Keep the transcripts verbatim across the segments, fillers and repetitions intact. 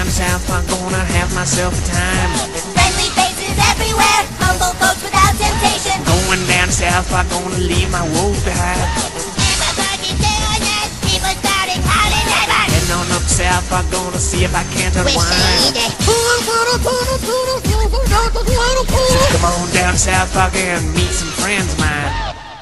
south, I'm gonna have myself a time. Friendly faces everywhere, humble folks without temptation. Going down south, I'm gonna leave my woes behind. Am I talking to you? People starting howdy neighbor. Heading on up south, I'm gonna see if I can't unwind. So come on down south, I can meet some friends of mine.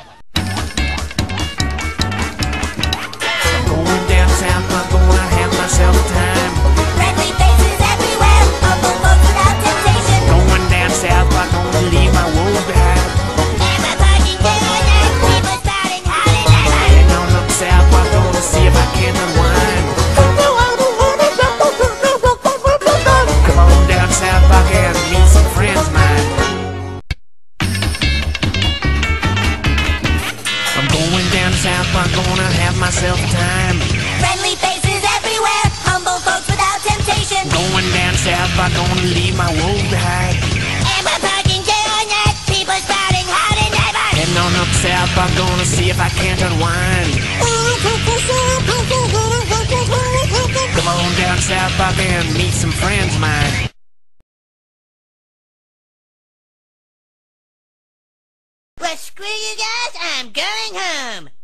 Going down south, I'm gonna have myself a time. Friendly faces everywhere, humble folks without temptation. Going down south, I'm gonna leave my woes behind. Am I talking to you? People starting howdy neighbor. Heading on up south, I'm gonna see if I can unwind. Come on down south, I can meet some friends of mine. I'm going down south, I'm gonna have myself a time. Friendly faces everywhere, humble folks without temptation. Going down south, I'm gonna leave my woes behind. Am I talking to you? People starting howdy neighbor. Heading on up south, I'm gonna see if I can't unwind. Come on down south, I can meet some friends of mine. Well, screw you guys, I'm going home.